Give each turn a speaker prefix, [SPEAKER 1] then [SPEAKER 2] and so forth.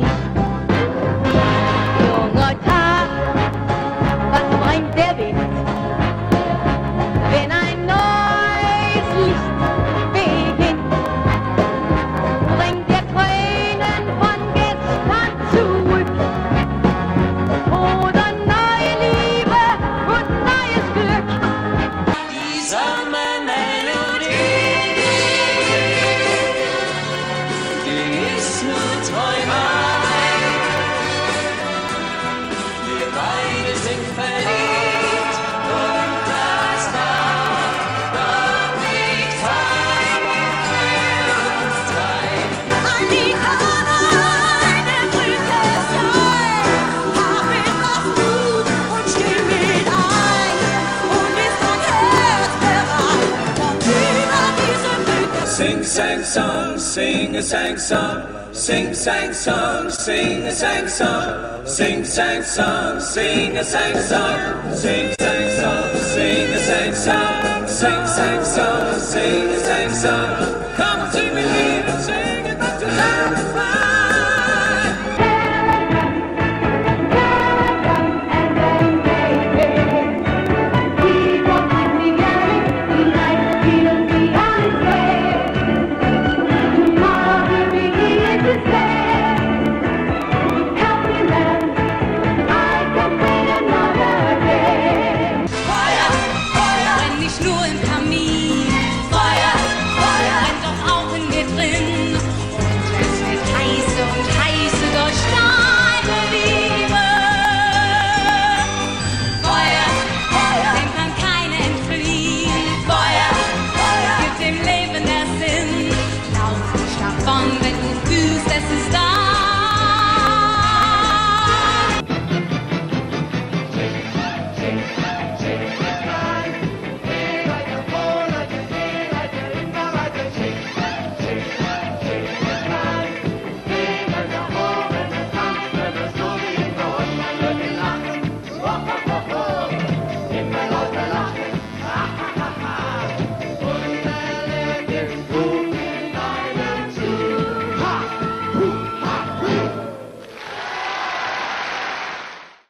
[SPEAKER 1] Junger Tag, was bringt der Wind, wenn ein neues Licht beginnt? Bringt er Tränen von gestern zurück oder neue Liebe und neues Glück?
[SPEAKER 2] Die Sommermelodie, die ist nur Träumerei. Wir beide sind verliebt und das dauert noch nicht lange für uns drei.
[SPEAKER 3] An die eine Brücke sein, hab etwas Mut und still mit ein. Und ist dein Herz bereit, dann über diese Brücke.
[SPEAKER 2] Sing, sang, song, sing a sang song, sing, sang, song, sing a sang song, sing, sang, song, sing a sang song, sing, sang, song, sing a sang song, sing, sang, song, sing a sang song. Come to me.